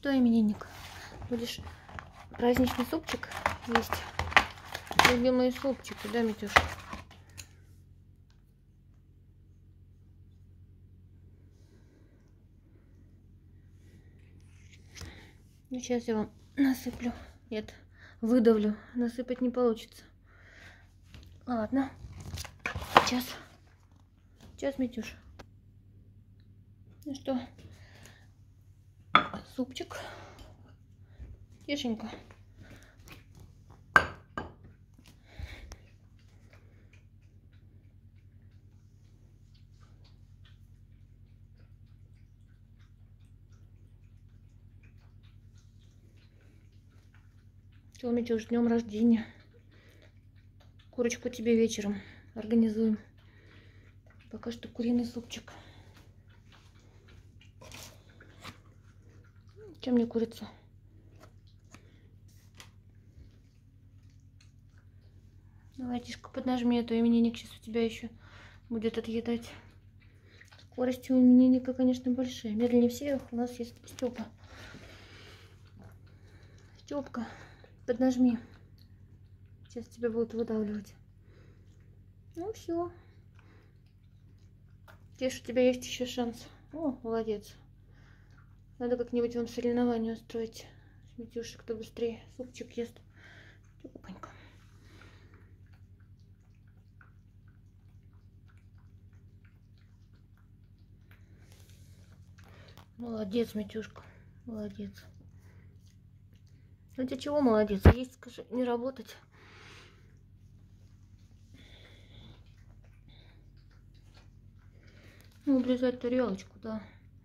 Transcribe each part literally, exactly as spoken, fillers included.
Что, именинник? Будешь праздничный супчик есть? Любимые супчики, да, Митюш? Ну, сейчас я вам насыплю. Нет, выдавлю. Насыпать не получится. Ладно. Сейчас. Сейчас, Митюш. Ну что, супчик. Тишенько. Все, Митюш, днем рождения. Курочку тебе вечером организуем. Пока что куриный супчик. Чем мне курица? Давай, Тишка, поднажми, а то именинник сейчас у тебя еще будет отъедать. Скорости у именинника, конечно, большие. Медленнее всех у нас есть Степа. Степка, поднажми. Сейчас тебя будут выдавливать. Ну все. Тише, у тебя есть еще шанс. О, молодец. Надо как-нибудь вам соревнование устроить. С Митюшей, кто быстрее супчик ест. Тепленько. Молодец, Митюшка. Молодец. Ну ты чего молодец? Есть, скажи, не работать. Ну, облизать тарелочку, да.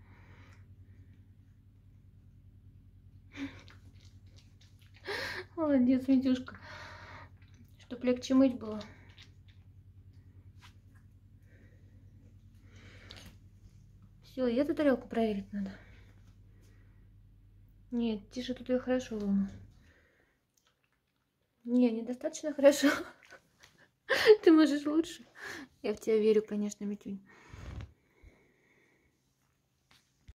Молодец, Митюшка. Чтоб легче мыть было. Все, и эту тарелку проверить надо. Нет, Тише, тут ее хорошо вымыл. Не, недостаточно хорошо. Ты можешь лучше. Я в тебя верю, конечно, Митюнь.